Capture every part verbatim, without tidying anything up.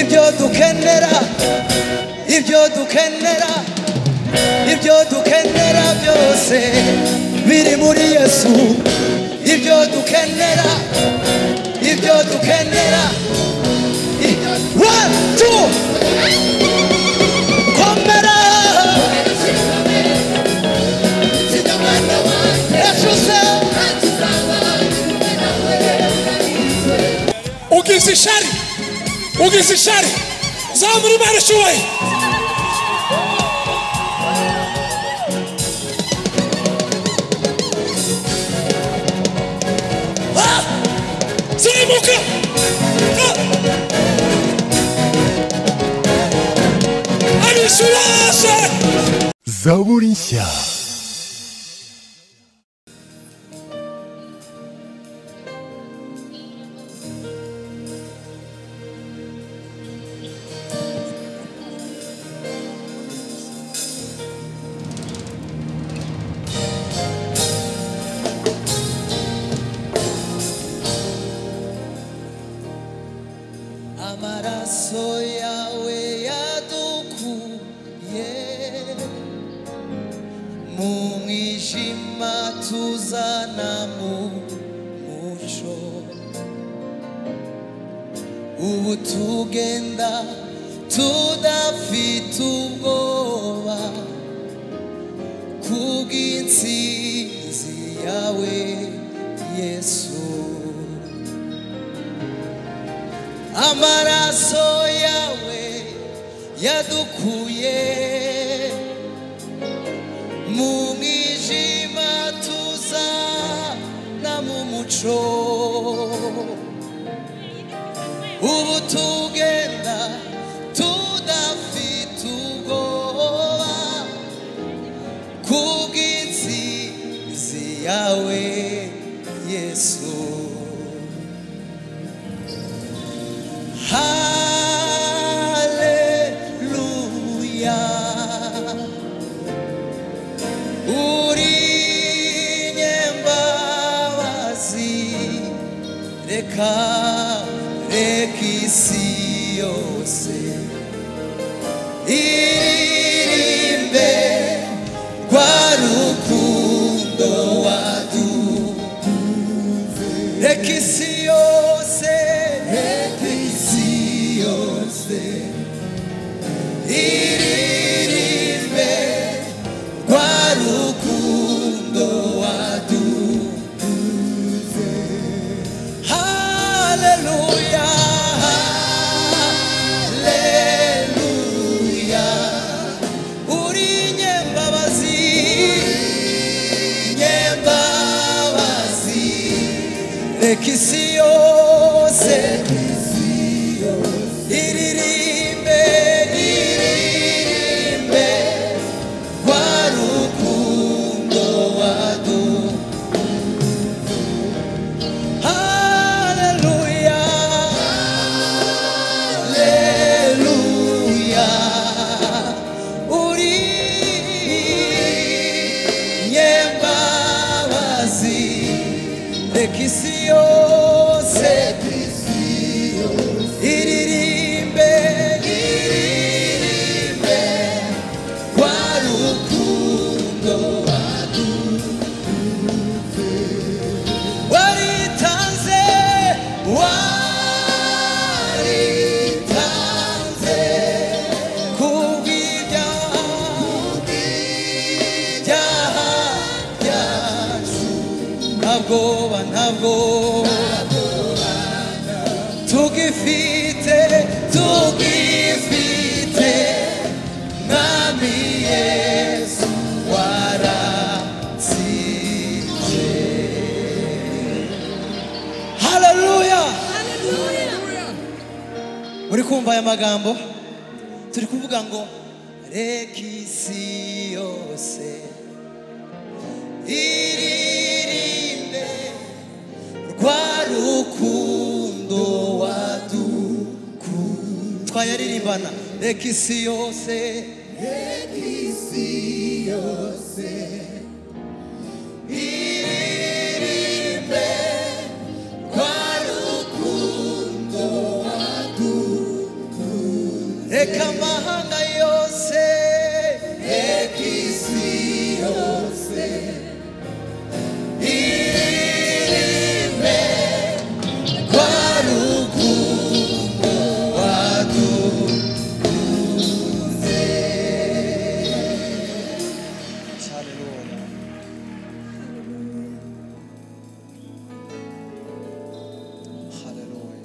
ibyo dukenera ibyo dukenera ibyo dukenera byose biri muri Yesu ibyo dukenera ibyo dukenera one two komera ugize ishari ugize ishari zamuri Imana ishubaye zamuka abishurashe Zaburi nshya. Amaraso yawe yadukuye mu mwijima tuzana mu mucyo ubu tugenda tudafite ubwoba kubw'intsinzi yawe Yesu. Amaraso yawe yadukuye mu mwijima tuzana mu mucyo ubu tugenda tudafite ubwoba kubw'intsinzi yawe Yesu. Hallelujah. Uri nyembabazi reka reka isi yose iririmbe rwa rukundo wadukunze reka isi yose iririmbe rwa rukundo wadukunze. Haleluya haleluya uri nyembabazi nyembabazi reka isi yose iririmbe iririmbe rwa rukundo wadukunze. Haleluya haleluya uri nyembabazi reka isi yose iririmbe iririmbe rwa rukundo wadukunze. Waritanze waritanze kubw'ibyaha byacu ntabwoba ntabwoba tugifite tugifite mwami Yesu waratsinze. Haleluya muri kumva aya magambo turi kuvuga ngo reka isi yose iririmbe rwa rukundo wadukunze. Twayaririmbana reka isi yose reka isi yose iririmbe rwa rukundo wadukunze. reka amahanga yose reka isi yose iririmbe rwa rukundo wadukunze. Hallelujah. Hallelujah.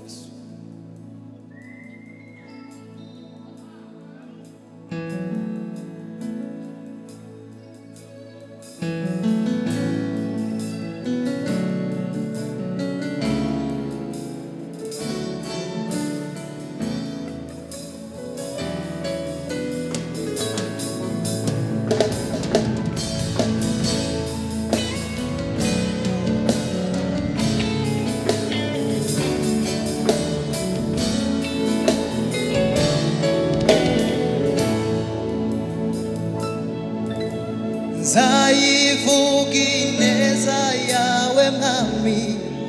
Nzayivuga ineza yawe mwami,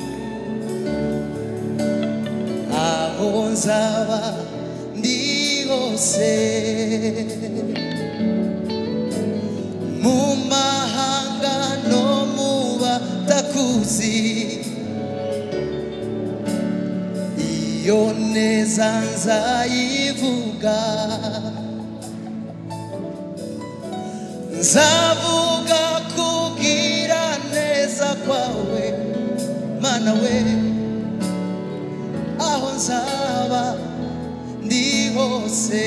aho nzaba ndi hose, mu mahanga no mu batakuzi, iyo neza nzayivuga. Nzavuga kugira neza kwawe Mana we, aho nzaba ndi hose,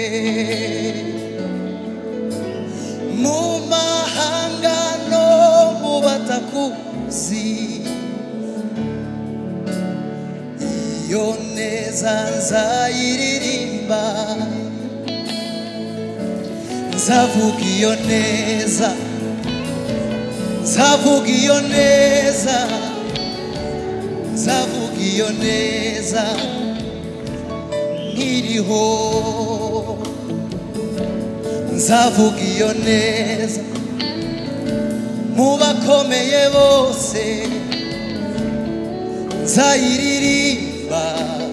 mu mahanga no mu batakuzi, iyo neza nzayiririmba. Nzavuga iyo neza, nzavuga iyo neza, nzavuga iyo neza nkiriho. Nzavuga iyo neza mu bakomeye bose, nzayiririmba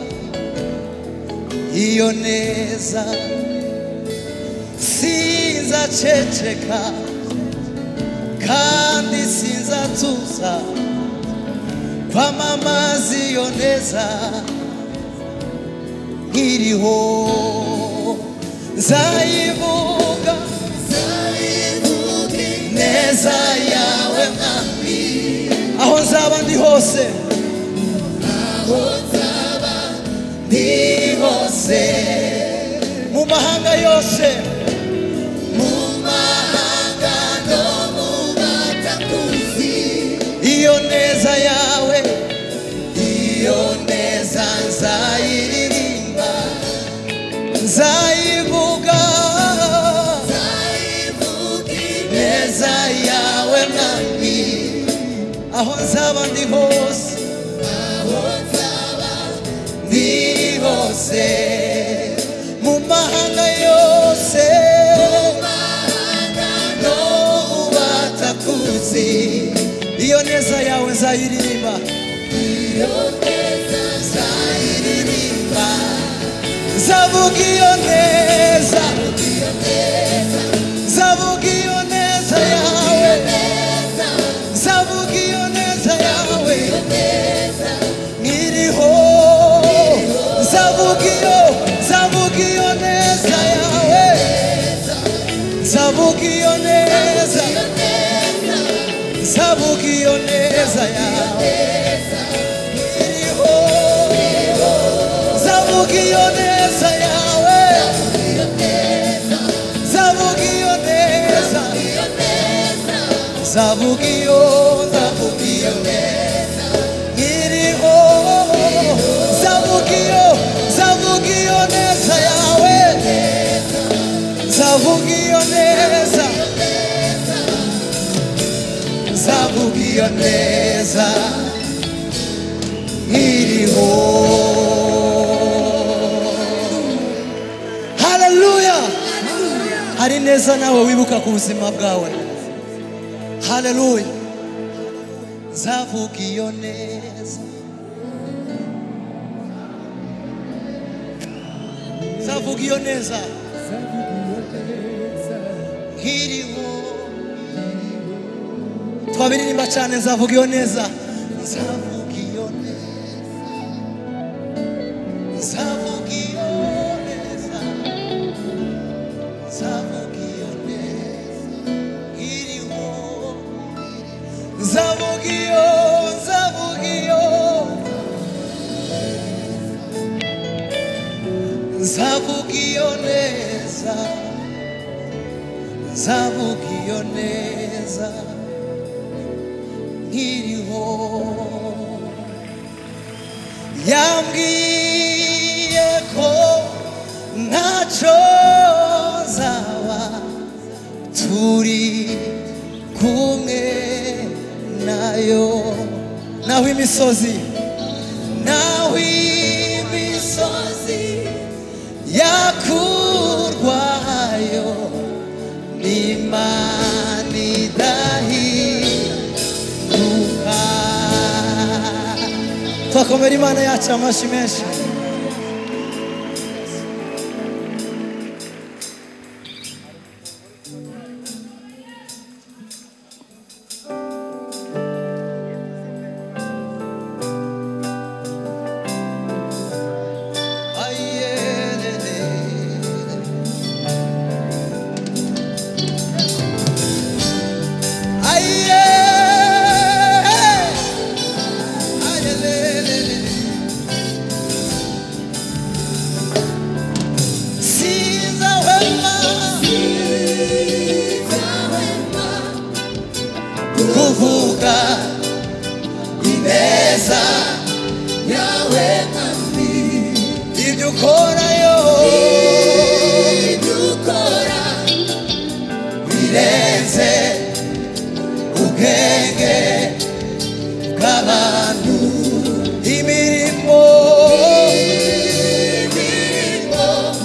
iyo neza. Sinzaceceka kandi sinzatuza kwamamaza iyo neza nkiriho. Nzayivuga, nzayivuga ineza yawe mwami, aho nzaba ndi hose, aho nzaba ndi hose, mu mahanga yose, iyo neza yawe, iyo neza nzayiririmba. Nzayivuga, nzayivuga ineza yawe mwami, aho nzaba ndi hose, aho nzaba ndi hose, mu mahanga yose, mu mahanga no mu batakuzi, iyo neza yawe nzayiririmba. Iyo neza nzayiririmba. Nzavuga iyo neza, nzavuga iyo neza yawe, nzavuga iyo neza yawe nkiriho. Nzavuga iyo, nzavuga iyo neza yawe, nzavuga iyo neza, nzavuga iyo neza yawe nkiriho. Nzavuga iyo neza yawe, nzavuga iyo neza, nzavuga iyo, nzavuga iyo neza nkiriho. Nzavuga iyo, nzavuga iyo neza yawe, nzavuga iyo neza, nzavuga iyo neza nkiriho. Hallelujah. Hari neza nawe wibuka ku buzima bwawe. Hallelujah. Nzavuga iyo neza, nzavuga iyo neza nkiriho twabiririmba cyane nzavuga iyo neza nzavuga iyo neza nzavuga iyo neza nzavuga iyo neza nkiriho nzavuga iyo nzavuga iyo nzavuga iyo neza nzavuga iyo neza nkiriho yambwiye ko ntacyo zaba turi kumwe nayo naho imisozi naho imisozi yakurwayo n'Imana idahinduka twakomera Imana yacu amashyi menshi kuvuga ineza yawe nkambi ibyo ukorayo ibyo ukora birenze ubwenge bw'abantu imirimo imirimo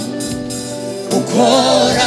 ukora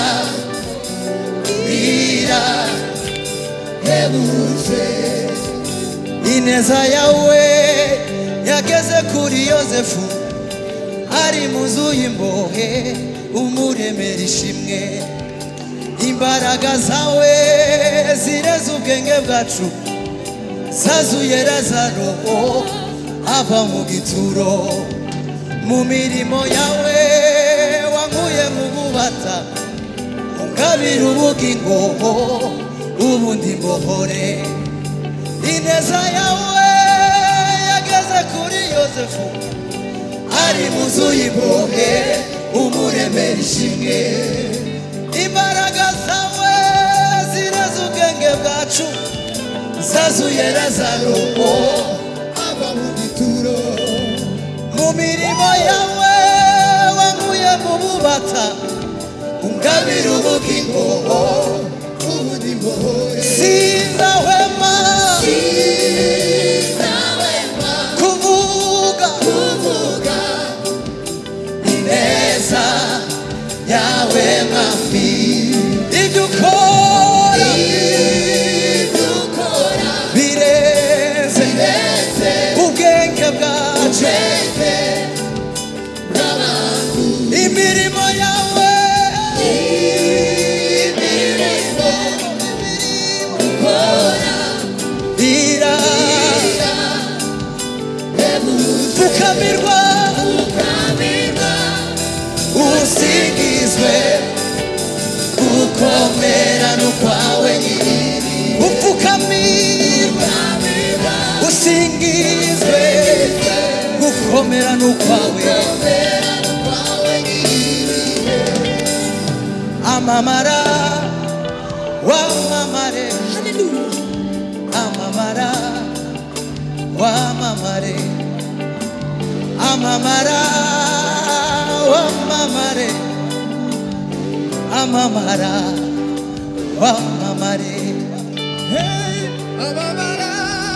irahebuje ineza yawe yageze kuri Yozefu ari mu nzu y'imbohe umuremera ishimwe imbaraga zawe zireze ubwenge bwacu zazuye Lazaro ava mu gituro mu mirimo yawe wankuye mu bubata ungabira ubugingo ubundi mbohore ineza yawe yageze kuri Yozefu ari mu nzu y'imbohe umuremera ishimwe imbaraga zawe zireze ubwenge bwacu zazuye Lazaro ava mu gituro mu mirimo yawe wankuye mu bubata ungabira ubugingo ubundi mbohore sinzahwema sinzahwema kuvuga kuvuga ineza yawe mwami ibyo ukora ibyo ukora bireze ubwenge bwacu imirimo yawe imirimo ukora irapfukamirwa usingizwe gukomera n'ukwawe nyiri upfukamirwa usingizwe gukomera n'ukwawe amamara wamamare amamara wamamare amamara wamamare amamara wamamare hey amamara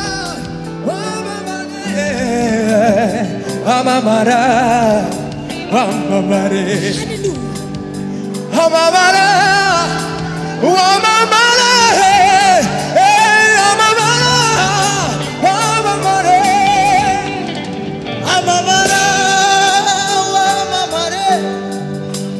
wamamare amamara wamamare amamara wamamare hey amamara wamamare amamara wamamare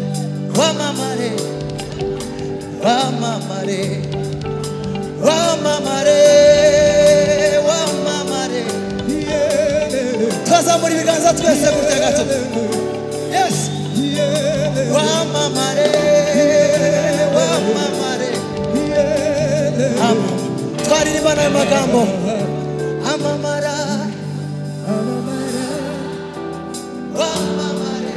tuza twese gutya gato. Yes. Wamamare, wamamare. Ama. Twaririmba nayo magambo. Amamara. Amamara. Wamamare.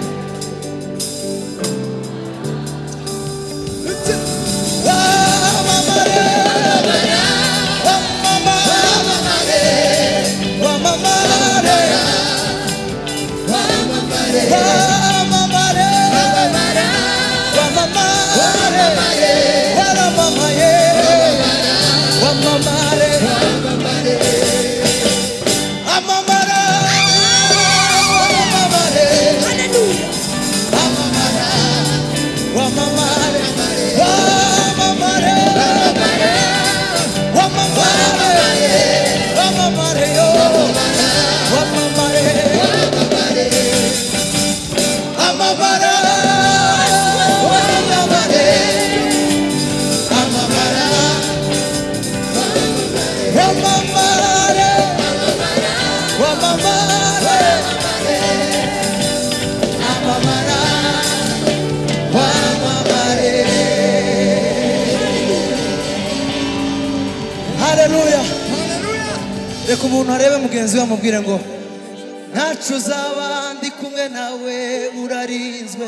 Reka umuntu arebe mugenzi we amubwire ngo ntacu uzaba ndi kumwe nawe urarinzwe,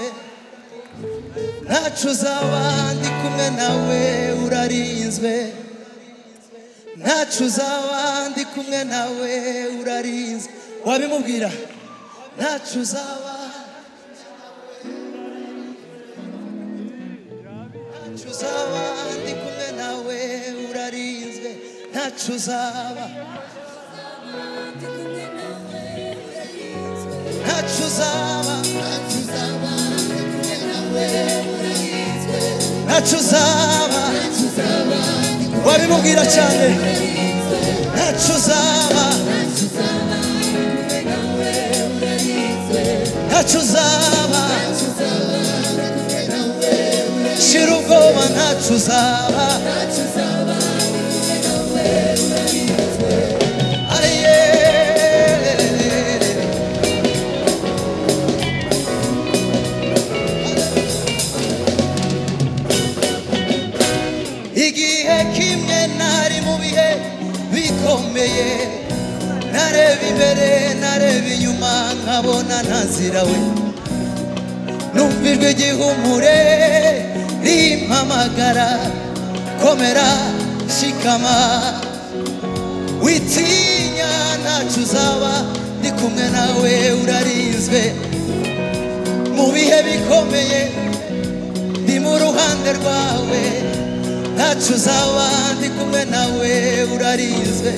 ntacu uzaba ndi kumwe nawe urarinzwe, ntacu uzaba ndi kumwe nawe urarinzwe. Wabimubwira ntacu uzaba, ntacu uzaba ndi kumwe nawe urarinzwe, ntacu uzaba, ntacu uzaba, ntacu uzaba. Wabimubwira cyane ntacu uzaba, ntacu uzaba. Shira ubwoba ntacu uzaba. Igihe kimwe nari mu bihe bikomeye, nareba imbere nareba inyuma nkabona ntazira we, numva ijwi ry'ihumure rimpamagara, komera shikama witinya ntacu uzaba ndi kumwe nawe urarinzwe. Mu bihe bikomeye ndi mu ruhande rwawe, ntacu uzaba ndi kumwe nawe urarinzwe.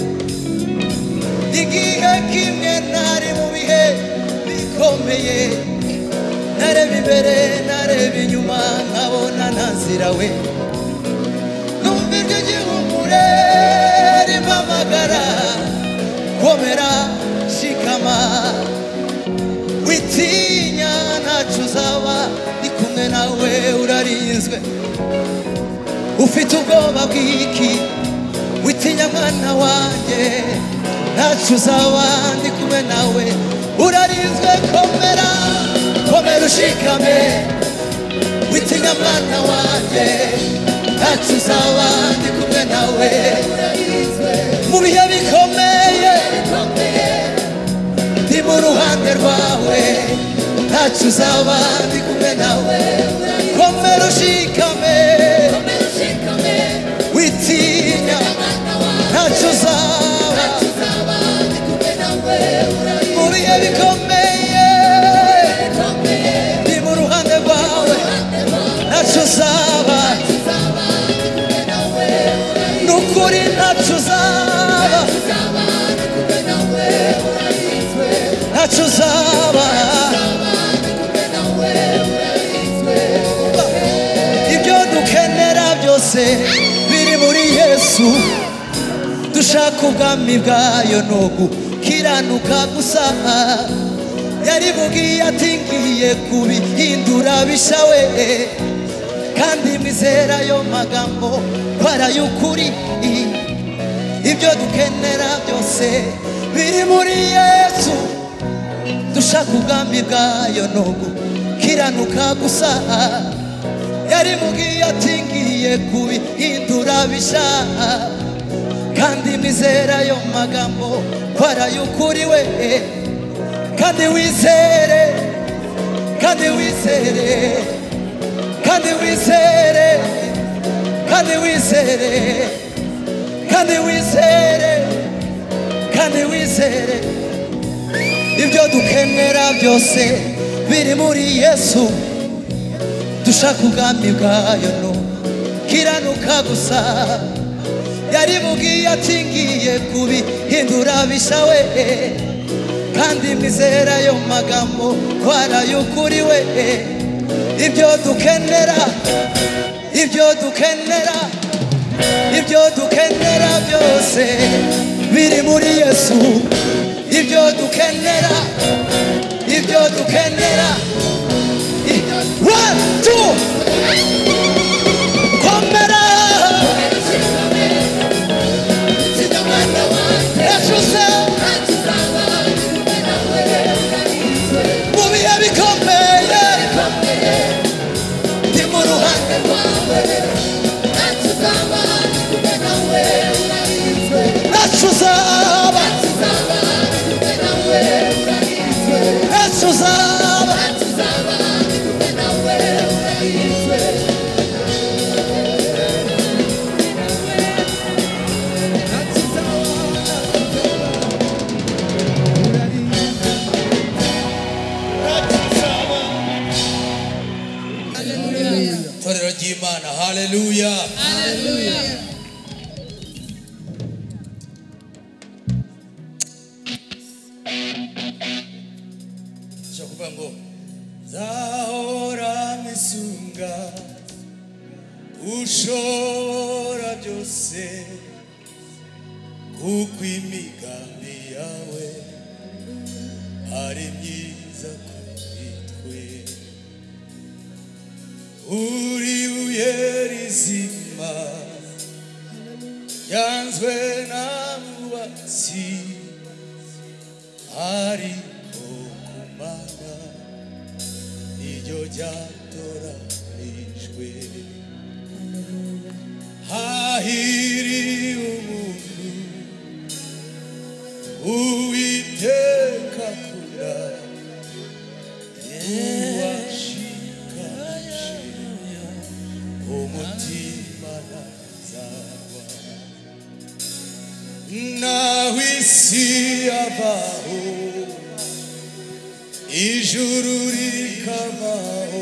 Igihe kimwe nari mu bihe bikomeye, nareba imbere nareba inyuma nkabona ntazira we, numva ijwi ry'ihumure rimpamagara, komera shikama witinya ntacu uzaba ndi kumwe nawe urarinzwe. Ufite ubwoba bw'iki witinya mwana wanjye, ntacu uzaba ndi kumwe nawe urarinzwe. Komera komera ushikame witinya mwana wanjye, ntacu uzaba ndi kumwe nawe mu bihe bikomeye, ndi mu ruhande rwawe, ntacu uzaba ndi kumwe nawe. Komera ushikame witinya ntacu uzaba mu bihe bikomeye, ndi mu ruhande rwawe, ntacu uzaba nukuri, ntacu uzaba, ntacu uzaba. Ibyo dukenera byose biri muri Yesu, dushaka ubwami bwayo no gukiranuka gusa. Yarivugiye ati ngiye kubihindura bishya we, kandi mwizera ayo magambo barayukuri. Ibyo dukenera byose biri muri Yesu, dushaka ubwami bwayo nugu kiranuka gusa yari mugiye ati ngiye kubihindura bisha kandi mwizera ayo magambo kwarayukuri we kandi wizere kandi wizere kandi wizere kandi wizere kandi wizere kandi wizere ibyo dukenera byose biri muri Yesu dushaka ubwami bwayo no kiranuka gusa yari mugiye ati ngiye kubihindura bisha we kandi mwizera ayo magambo kwarayukuri we ibyo dukenera ibyo dukenera ibyo dukenera byose biri muri Yesu ibyo dukenera ibyo dukenera one two komera Yesusa mubihe bikomeye ndi mu ruhande rwawe natuzaba natuzaba torero ry'Imana haleluya haleluya shakuvuga ngo zahora misunga ushobora byose kuko imigambi yawe ari myiza kuri twe uri buye rizima yanzwe n'abubatsi ariko kumana iryo ryatoranijwe hahiriye umuntu Uwiteka akunda uwashikamishe umutima ntazagwa naho isi yabaho ijuru rikabaho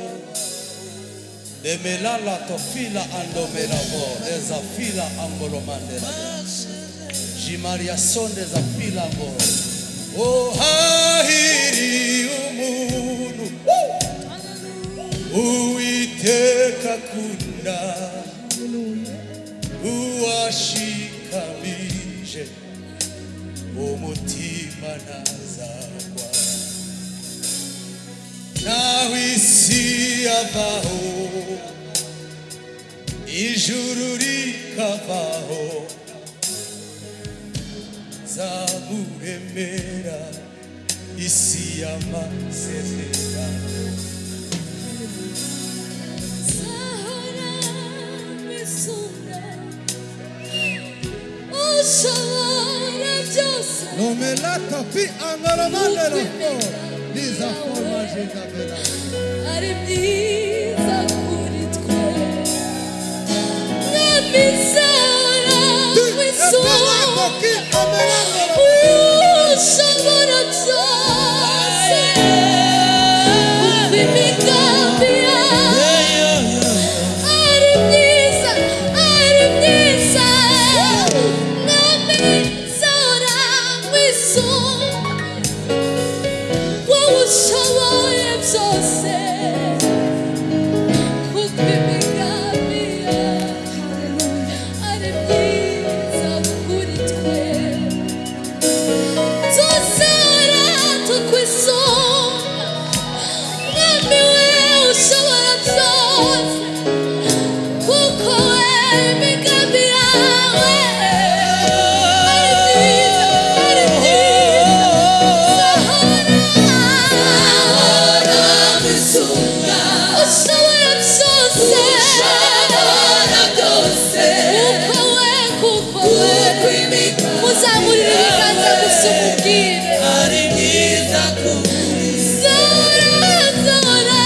demelala tofila andomelavo ezafila ambolomandela Jimaria sonde za fila mboro oh hahiri umuntu Uwiteka akunda uwashikamishe umutima ntazagwa naho isi yabaho ijuru rikabaho zamuremera isi y'amasezerano zahora misunga ushobora byose Nomelata pi angaramandela Liza forma Jezabela ari byiza kuri twe n'amizera misunga ushobora byose kuko imigambi yawe ari myiza ari myiza n'amizera misunga wowe ushoboye byose kuko imigambi yawe ari myiza kuri twe tuzara tukwisonga mwami we ushobora byose kuko we kuko we muzamurire ibiganza gusa umubwire ari mwiza kuri zora zora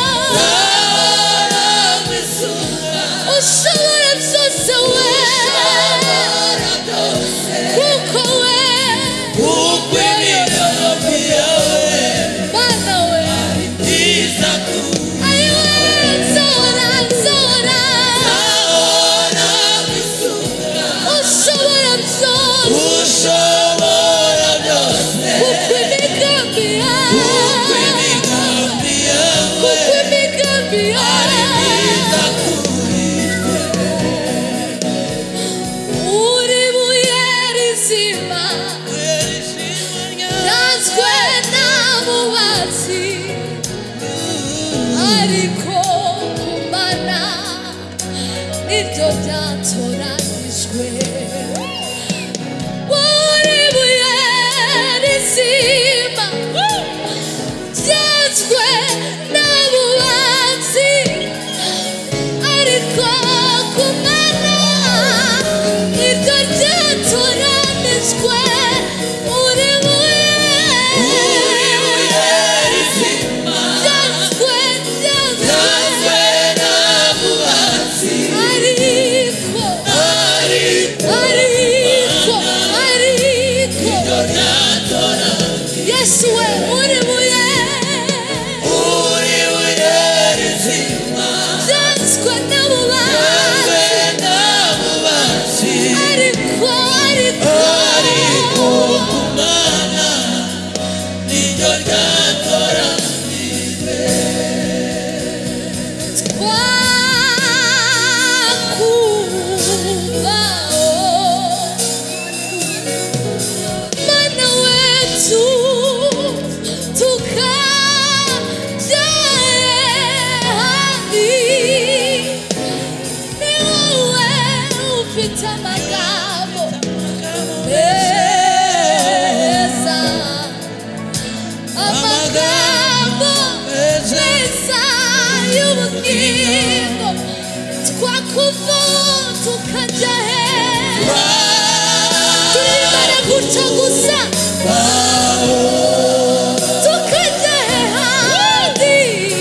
ushobora byose we kuko we kuko imigambi yawe Mana we ari myiza kuri ayiwe zora zora ushobora byose ushobora byose kuko imigambi yawe kuko imigambi yawe kuko imigambi ari yawe myiza kuri uri buye rizima nazwe n'abubatsi ariko kumana nibyo byatoranijwe uri buye rizima byazwe n'abubatsi ariko kumana nibyo byatoranijwe uri buye rizima byazwe byazwe yazwe n'abubatsi ariko ariko ariko ariko byatora yesu we uri buye uri buye rizima byazwe n'abubatsi yazwe n'abubatsi ariko ariko ariko kumana niryo ryatora twakubaho mana wetu tukajahani ni wowe ufite amagambo meza amagambo meza y'ubugingo twakuva tukajya he turibara gutya gusa tukajya he handi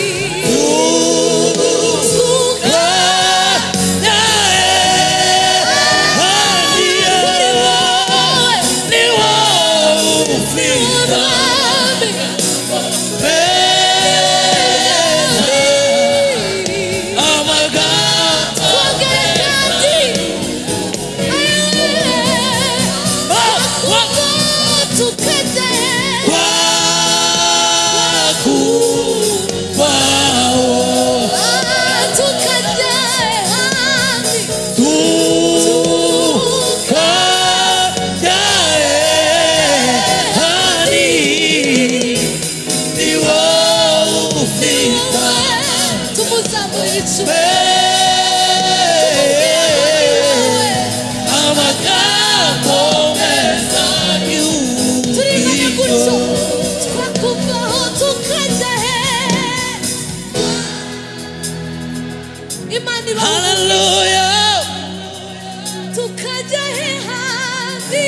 Hallelujah. Tukajya he handi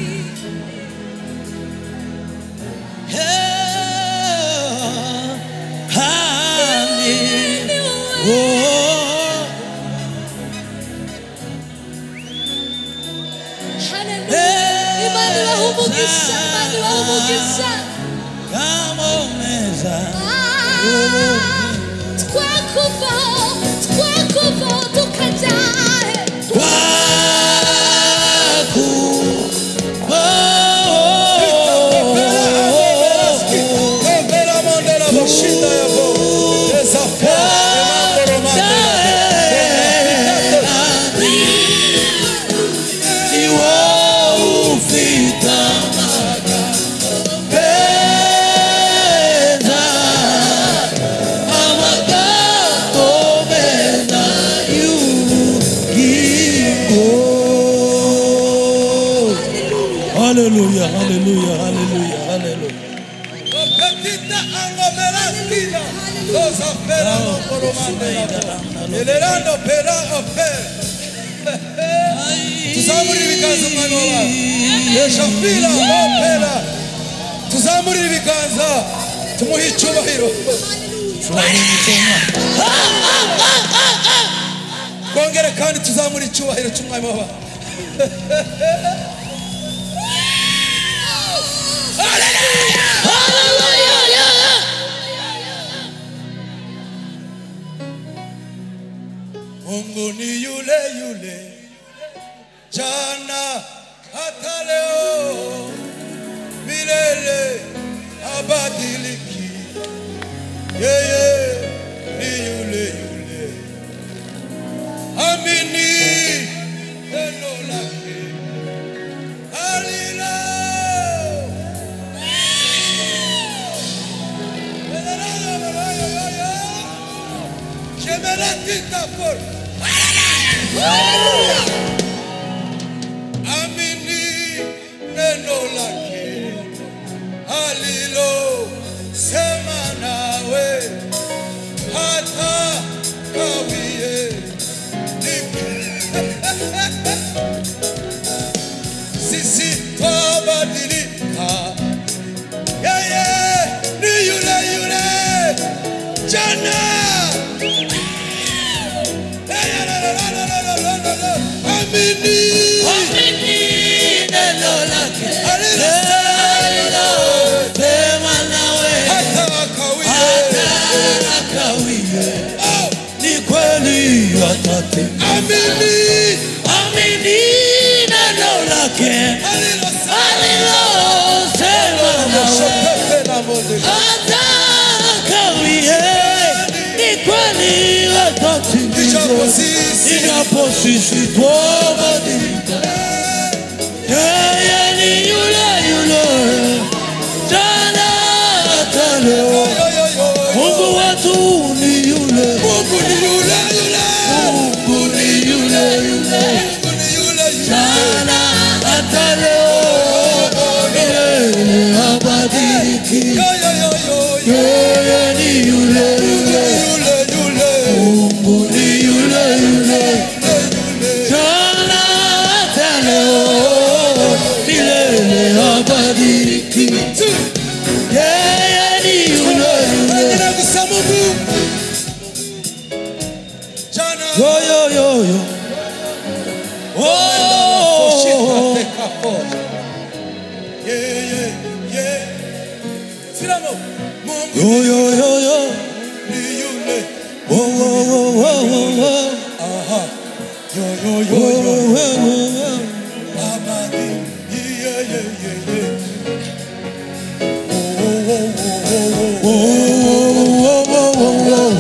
Hallelujah. Imana ibaha umugisha, Imana ibaha umugisha. Twakuvaho, twakuvaho tukajya he Hallelujah, hallelujah, hallelujah, hallelujah. Petita angomela skida. Oh, Rosa pera no poromande la. Elerando pera opera. Tuzamuri bikanza mwana wa. Yeshafila opera. Tuzamuri bikanza. Tumuhe icyubahiro. Kongera kandi tuzamuri icyubahiro cy'umwami wa. Mungu ni yule yule jana hata leo milele abadiliki. Yeye ni yule yule. Amini neno lake. Halilo. Jemelatita por. Amini neno lake. Halilo. Sema nawe hata kawie. Sisi twabadilika. Yeye ni yule yule jana. Amini Amini neno lake. Halilo. Sema nawe Hata kawie. hata akawie. Oh. Ni kweli atatenda. Amini Amini neno lake. Halilo. Alilosema nawe Shopepe na monde. hata akawie. Ni kweli atatenda. Ijapo sisi. Ijapo sisi twabadilika. Yeye ni yule yule jana hata leo. Yo, yo, yo. Mungu wetu ni yule. Mungu ni yule yule. Mungu ni yule yule Mungu ni yule yule. jana hata leo. Milele habadiliki. Yo, yo, yo, yo, yo. Yeye ni yule yule. Yule yule. Mungu ni yule yule jana hata leo. Milele habadiliki. Yeye ni yule yule. Nina kusema Mungu. Jana. Yo yo yo yo. Oh. Yeah, yeah, yeah. Silamo. Mungu Yo yo yo yo. ni yule. Oh oh oh oh oh. Aha. Yo, yo, Oh yo, yo. oh oh. Abadi. Yeah, yeah, yeah, yeah. Oh, oh, oh, oh, oh, oh. Oh oh oh oh oh.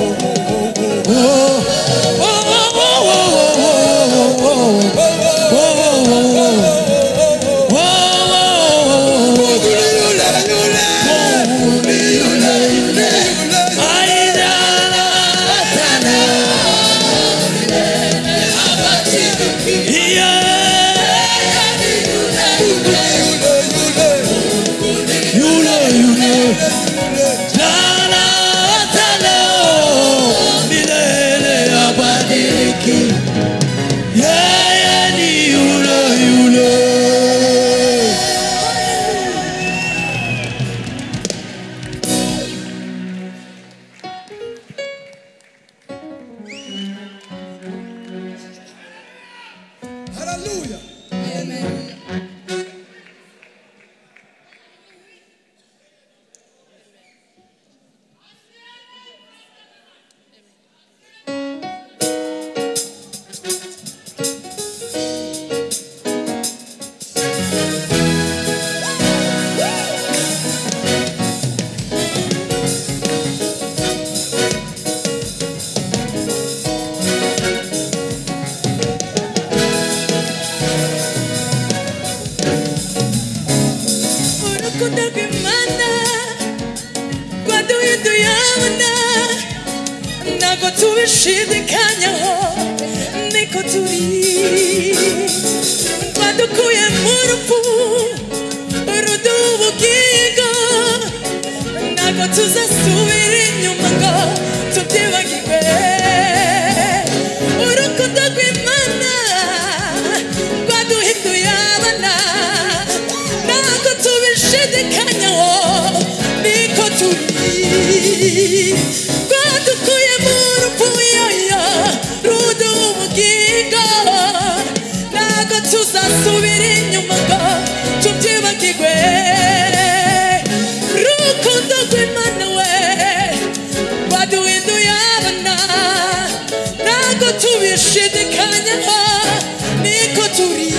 Hallelujah. Shidikanyaho niko turi badukuye mu rupfu rudubugingo ntago tuzasubira inyuma ngo tuzasubira inyuma ngo tubyibagirwe rukundo rw'Imana we waduhinduye abana ntabwo tubishidikanyaho niko turi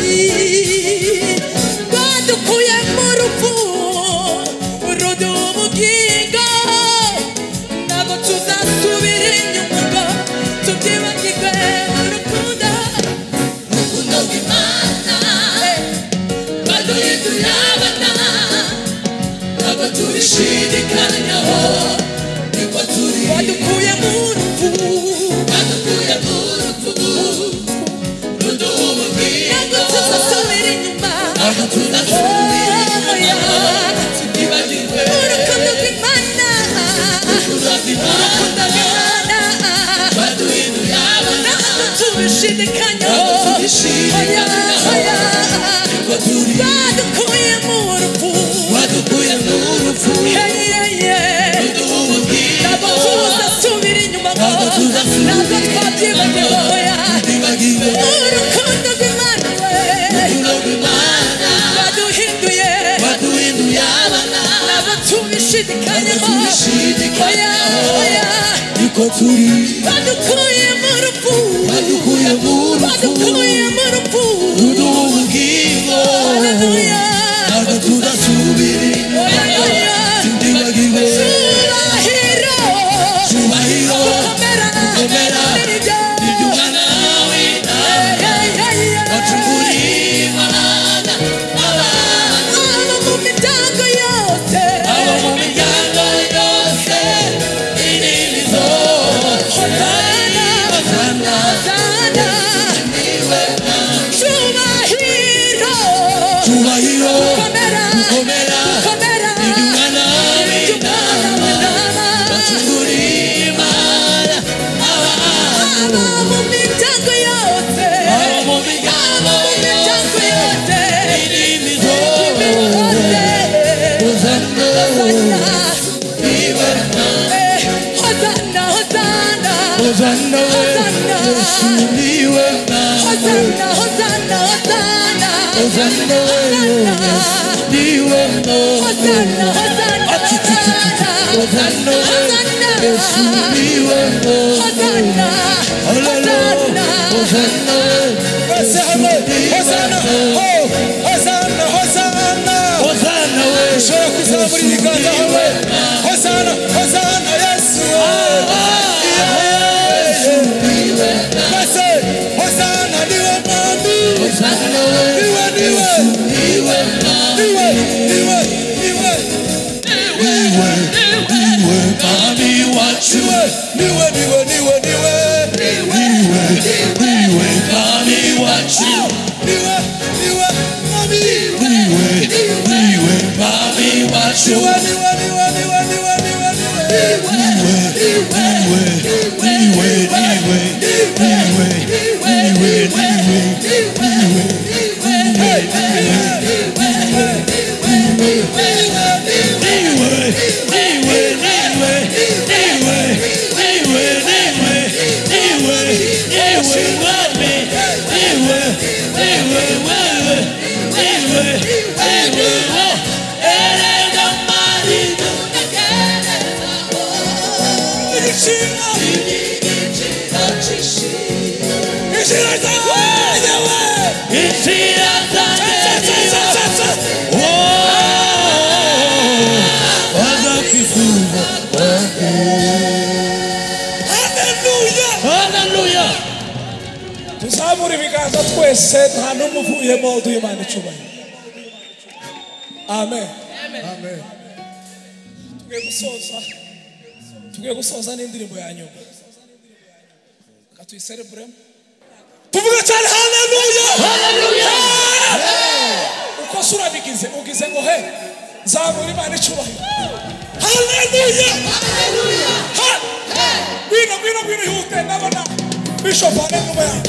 badukuye mu rupfu ruduha ubugingo ntabwo tuzasubira inyuma ngo tubyibagirwe urukundo urukundo rw'Imana baduhinduye abana ntabwo tubishidikanyaho niko turi badukuye mu rupfu badukuye mu rupfu ruduha ubugingo ntabwo tuzasubira inyuma ntabwo tuzasubira inyuma tubyibagirwe urukundo rw'Imana urukundo rw'Imana baduhinduye abana ntabwo tubishidikanyaho niko turi badukuye mu rupfu badukuye mu rupfu ruduha ubugingo ntabwo tuzasubira inyuma ntabwo twabyibagiwe urukundo rw'Imana we urukundo rw'Imana baduhinduye baduhinduye abana ntabwo tubishidikanyaho niko turi badukuye mu rupfu badukuye mu rupfu badukuye mu rupfu ruduha ubugingo ntabwo tuzasubira inyuma tubyibagirwe cyubahiro cyubahiro gukomera iby'Umwana w'Intama wacunguriye Imana abantu abo mu miryango yose abo mu miryango yose indimi zose Hosana Hosana Hosana cyubahiro cyubahiro gukomera gukomera iby'Umwana w'Intama wacunguriye Imana abantu abo mu miryango yose abo mu miryango yose indimi zose Hosana Hosana Hosana Hosana Yesu niwe Hosana Hosana Hosana Hosana niwe Hosana Hosana Hosana Yesu niwe Hosana Hosana Hosana Hosana, Hosana, Hosana, Hosana, ushobora kuzamura ibiganza hawe. Hosana, Hosana, Yesu. Base, Hosana niwe mwami. Niwe, niwe, niwe, niwe, niwe, niwe, niwe, niwe, mwami wacu. Niwe, niwe, niwe, niwe, niwe, niwe, mwami wacu. Niwe, niwe, mwami. Niwe, niwe, mwami wacu. Niwe, niwe, niwe, niwe, niwe, niwe, Hallelujah. Tuzamura ibiganza twese nta n'umwe uvuyemo duhe Imana icyubahiro. Amen. Amen. Tugiye gusoza. Tugiye gusoza n'indirimbo ya nyuma. Katuyiserebure. Tuvuge cyane hallelujah. Hallelujah. Uko sura bigize ugize ngo he zamura Imana icyubahiro. Hallelujah. Hallelujah. Bino bino bino yute nabona Bishop ane nyuma ya.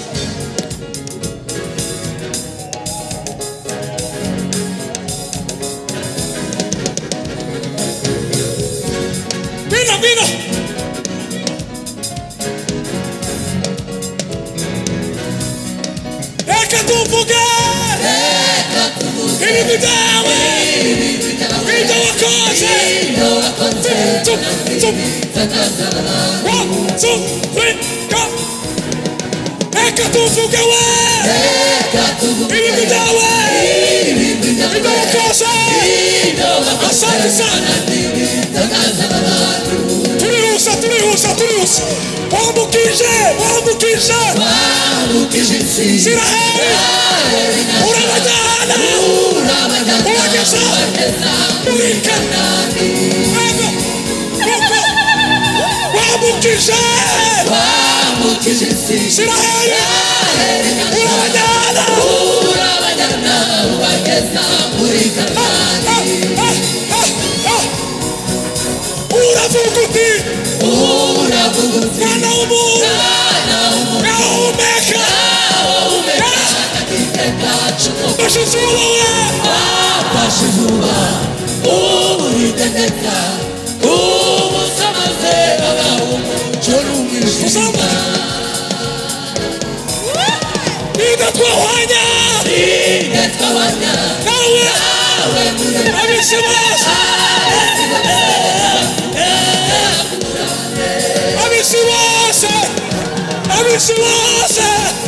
Bino bino. Eka tuvuge. ibigwi byawe ibyo wakoze Tum, tum. One, two, three, go. Reka tuvuge we ibigwi byawe ibyo wakoze asante sana turihusa turihusa turihusa wambukije wambukije Isiraheli urabajyana ubageza muri Kanani wambukije Isiraheli urabajyana ubageza muri Kanani uravuga uti uravuga uti mwana w'umuntu ngahumeka fashe izuba we fashe izuba uburitendeka ubusamaze abahumuco n'umwijima ninde twahwanya ninde twahwanya nawe abisi bose abisi bose abisi bose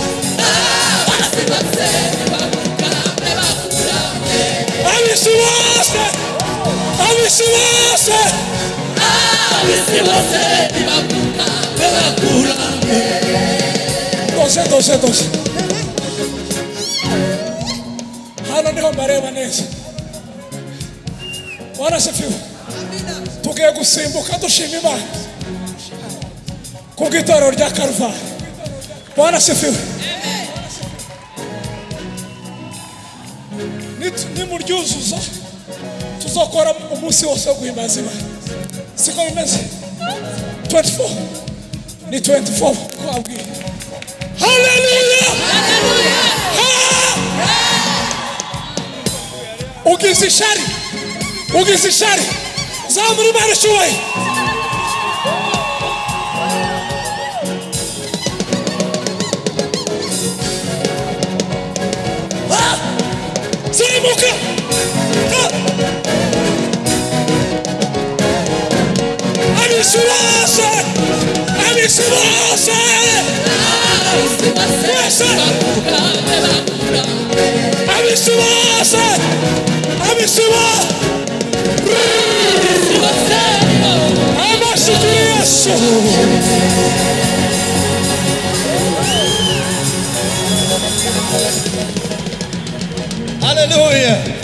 abisi bose abisi bose abisi bose ntibakunda bebakurane dose dose dose hano niho mbareba neza warasifiwe tugiye gusimbuka dushima Imana ku bw'itorero rya Karuvali warasifiwe nimuryuzuza tuzakora umunsi wose wo guhimbaza Imana siko bimeze twenty-four ni twenty-four kwabwiye haleluya haleluya ugize ishari ugize ishari zamura Imana icyubahiro Simuka! Abisuwase! Abisuwase! Abisuwase! Abisuwase! Amashukuri Yesu! Hallelujah.